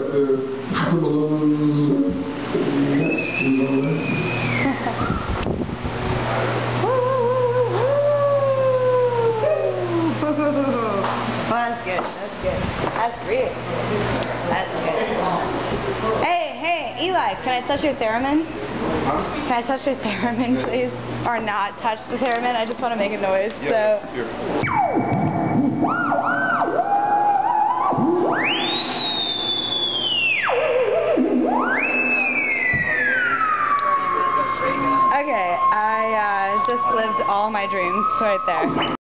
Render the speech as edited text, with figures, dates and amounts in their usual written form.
got the balloons next and all that. Well, that's good. That's good. That's real. That's good. Hey, Eli, can I touch your theremin? Huh? Can I touch your theremin, please? Or not touch the theremin? I just want to make a noise. Yeah, So. here. Okay, I just lived all my dreams right there.